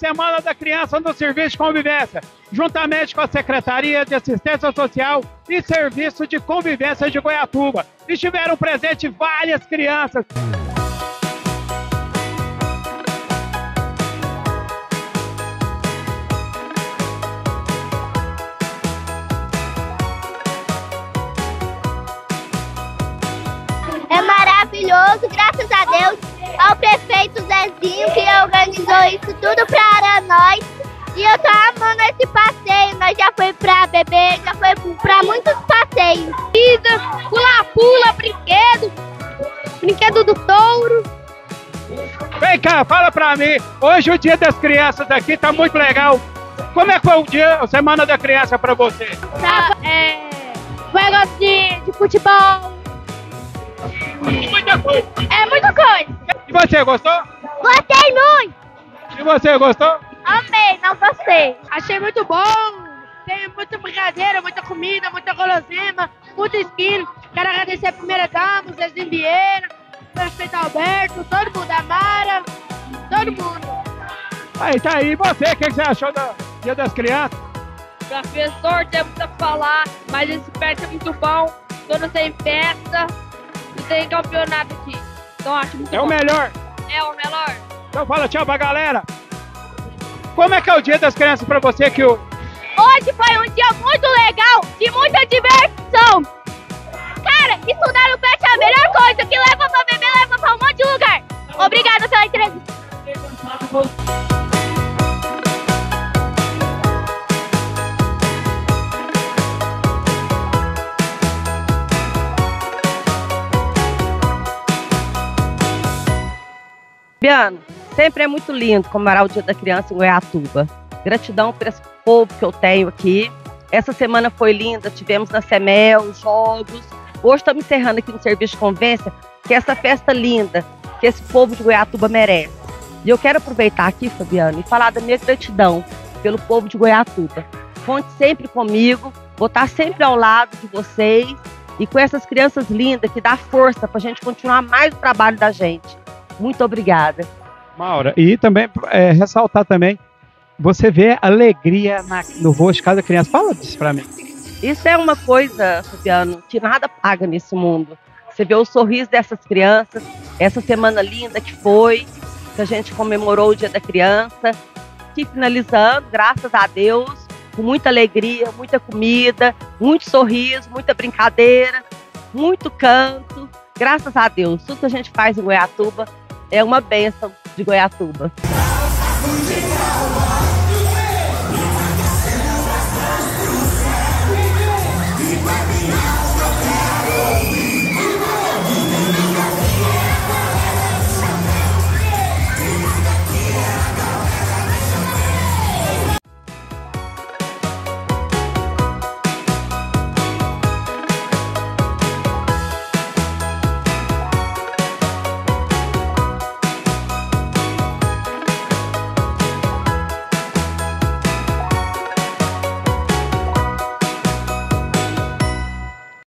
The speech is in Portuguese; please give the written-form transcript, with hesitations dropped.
Semana da Criança no Serviço de Convivência, juntamente com a Secretaria de Assistência Social e Serviço de Convivência de Goiatuba. Estiveram presentes várias crianças. É maravilhoso, graças a Deus, ao prefeito Zezinho que organizou isso tudo para nós. E eu tô amando esse passeio, nós já foi pra bebê, já foi pra muitos passeios. Pula-pula, brinquedo do touro. Vem cá, fala pra mim, hoje o Dia das Crianças aqui tá muito legal. Como é que foi o dia, a Semana da Criança pra você? Negócio de futebol. Muita coisa. É muita coisa. E você, gostou? Gostei muito. E você, gostou? Amei, não gostei. Achei muito bom. Tem muita brincadeira, muita comida, muita guloseima, muito esquino. Quero agradecer a primeira dama, o Zezinho Vieira, o prefeito Alberto, todo mundo, a Mara, todo mundo. Aí, tá aí. E você, o que você achou do Dia das Crianças? Professor, tem muito a falar, mas esse perto é muito bom. Todo tem festa e tem campeonato aqui. Então acho muito bom. É o melhor. É o melhor. Então fala tchau pra galera. Como é que é o Dia das Crianças pra você que o... Hoje foi um dia muito legal, de muita diversão. Cara, estudar no pet é a melhor coisa, que leva pra beber, leva pra um monte de lugar. Obrigada pela entrevista. Fabiano, sempre é muito lindo comemorar o Dia da Criança em Goiatuba. Gratidão por esse povo que eu tenho aqui. Essa semana foi linda, tivemos na CEMEL, jogos. Hoje estamos encerrando aqui no Serviço de Convivência, que é essa festa linda que esse povo de Goiatuba merece. E eu quero aproveitar aqui, Fabiano, e falar da minha gratidão pelo povo de Goiatuba. Conte sempre comigo, vou estar sempre ao lado de vocês e com essas crianças lindas que dá força para a gente continuar mais o trabalho da gente. Muito obrigada. Maura, e também ressaltar também, você vê alegria no rosto de cada criança. Fala disso pra mim. Isso é uma coisa, Fabiano, que nada paga nesse mundo. Você vê o sorriso dessas crianças, essa semana linda que foi, que a gente comemorou o Dia da Criança, que finalizando, graças a Deus, com muita alegria, muita comida, muito sorriso, muita brincadeira, muito canto. Graças a Deus, tudo que a gente faz em Goiatuba é uma bênção de Goiatuba.